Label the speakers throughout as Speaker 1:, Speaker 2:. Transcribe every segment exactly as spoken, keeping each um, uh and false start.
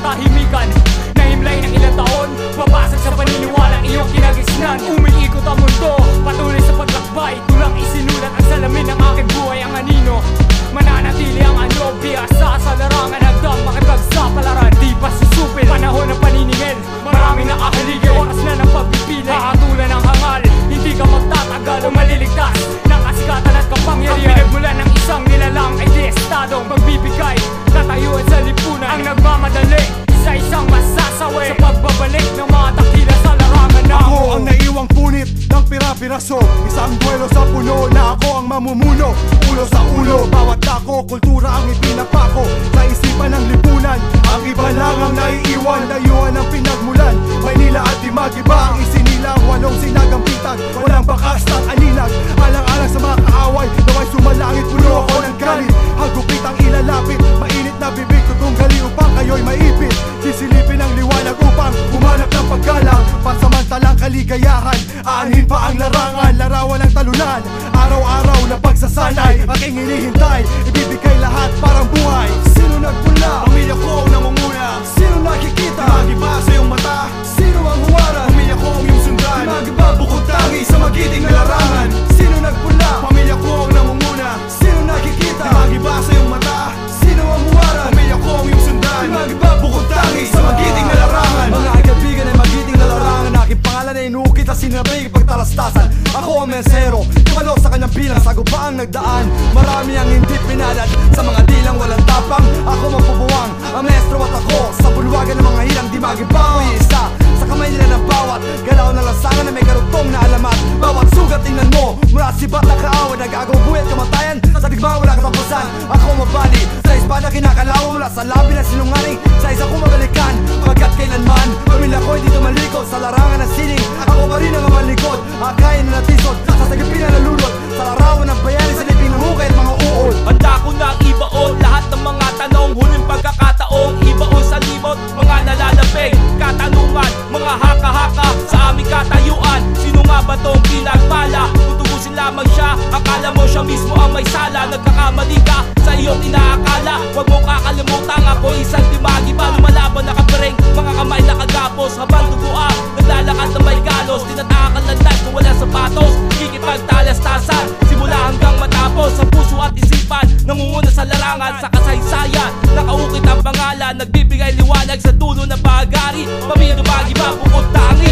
Speaker 1: katahimikan. Nahimlay ng ilang taon, babasag sa paniniwalang iyong kinagisnan. Umiikot ang mundo, patuloy sa paglakbay. Tulang isinulat ang salamin ng aking buhay. Ang anino, mananatili ang ano, biyasa sa larangan. Hagdang makipagsapalaran, di pa susupil. Panahon ng paniningil, maraming nakahaligil. Oras na ng pagpipili, kakatulan ng hangal. Hindi ka magtatagal o maliligtas ng kasikatan at kapangyarihan. Ang pinagmulan ng isang nilalang ay di estadong magbibigay katayuan sa lipunan. Ang nagmamadali, isa-isang masasawi sa pagbabalik ng mga takila sa larangan ng
Speaker 2: ako ang naiwang punit ng pira-piraso. Isang duelo sa puno na ako ang mamumuno. Ulo sa ulo, bawat dako, kultura ang ipinapako sa isipan ng lipunan. Ang iba lang ang naiiwan, layuan ang pinagmulan. Maynila at Dimag-iba ang isinilang walong sinagampitan. Walang bakas ng aninag, alang-alang sa mga kaaway. Naway sumalangit, puno ako ng galit. Hagupit ang ilalapit, mainit na bibig tutunggali upang kayo'y maipit. Sisilipin ang liwanag upang humanap ng paggalang. Pansamantalang kaligayahan, aanhin pa ang larangan. Larawan ng talunan, araw-araw na pagsasanay. Aking hinihintay, ibibigay lahat parang buhay. Sino nagpula? Pamilya ko ang namumuna. Sino nakikita? Dimag-iba sa iyong mata. Sino ang huwarang? Pamilya ko ang iyong sundan. Dimag-iba bukod tangi sa magiting na larangan. Sino nagpula? Pamilya ko ang namumuna. Sino nakikita? Dimag-iba sa iyong mata. Sino ang huwarang? Pamilya ko ang iyong sundan. Dimag-iba bukod tangi sa magiting na larangan. Mga kaibigan ay magiting na larangan. Aking pangalan ay inuukit at sinabing pagtalastasan. Ako ang mensero, tumalo sa kanyang bilang. Sago pa ang nagdaan, marami ang hindi pinalad. Sa mga dilang walang tapang, ako magpubuwang. Ang maestro at ako, sa bulwagan ng mga hilang. Dimag-iba ako'y isa, sa kamay nila ng bawat galaw na lansangan na may karugtong na alamat. Bawat sugat tingnan mo, mula sibat na kaawad. Nag-agaw buhay at kamatayan, sa digma wala katapusan. Ako mabali, sa espada kinakalaw. Mula sa labi na sinungaling, sa isa ko magalikan. Pagkat kailanman, pamilya ko hindi tumalikod. Sa larangan ng sining, ako pa rin ang malikod. Akayin na natisod, sa sagipin na nalulot. Sa larawan ng bayani, sa liping ng hukay at mga uod.
Speaker 3: Handa ko na ibaon lahat ng mga tanong. Huling pagkakataong ibaon sa limot. Mga nalalapig, katanungan, mga haka-haka sa aming katayuan. Sino nga ba tong pinagpala? Tutubusin lamang siya, akala mo siya mismo ang may sala. Nagkakamali ka sa iyong inaakala. Huwag mo kakalimutan ako isang Dimag-iba. Lumalaban nakapiring, mga kamay nakagapos. Habang duguan, naglalakad na may galos. Tinatakan landas kung wala sapatos. Kikipagtalastasan, simula hanggang matapos. Sa puso at isipan, nangunguna sa larangan. Sa kasaysayan, nakaukit ang pangalan. Nagbibigay liwanag sa dulo na bagari. Pamilya Dimag-iba, bukod tangi.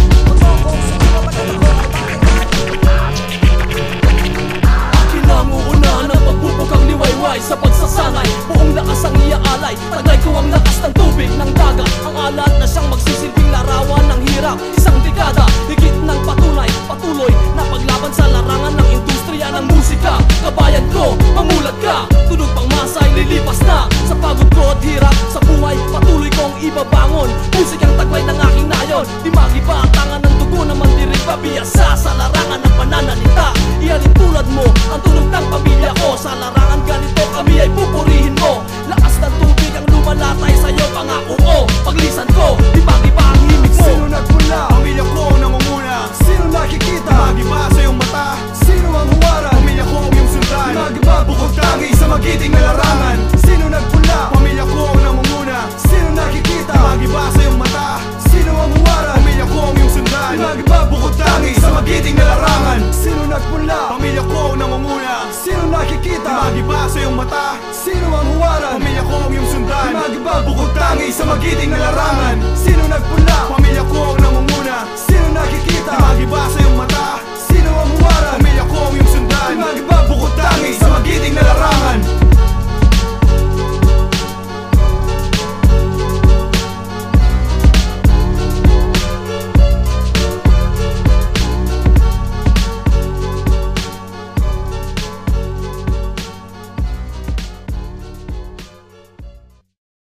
Speaker 3: Akin ang uunahan ng pagbubugang liwayway. Sa pagsasanay, buong lakas ang iaalay. Taglay ko ang lakas ng tubig ng dagat. Ang alat na siyang magsisilbing larawan ng hirap. Isang dekada, higit ng patunay. Patuloy na paglaban sa larangan ng industriya ng musika. Kabayan ko, mamulat ka. Tunog pang masay, lilipas na. Sa pagod ko at hirap sa buhay, patuloy kong ibabangon. Musikang taglay ng aking nayon. Dimag-iba ang tangan ng dugo na mandirig. Pabiyasa sa larangan ng pananalita. Ihalin tulad mo ang tunog ng pamilya ko. Sa larangan ganito kami ay pupurihin mo. Lakas ng tubig ang lumalatay sa'yo. Pangako ko, paglisan ko, Dimag-iba ang himig mo.
Speaker 2: Sino nagpula? Pamilya ko ang namumuna. Sino nakikita? Dimag-iba sa iyong mata. Sino ang huwarang? Pamilya ko ang iyong sundan. Dimag-iba bukod tangi sa magiting na larangan. Sino nagpula? Pamilya ko ang namumuna. Sino nakikita? Dimag-iba sa iyong mata. Sino ang huwarang? Pamilya ko ang iyong sundan. Dimag-iba bukod tangi sa magiting na larangan. Sino nagpula? Pamilya ko ang namumuna. Sino nakikita? Dimag-iba sa iyong mata. Sino ang huwarang? Pamilya ko ang iyong sundan. Dimag-iba bukod tangi sa magiting na larangan.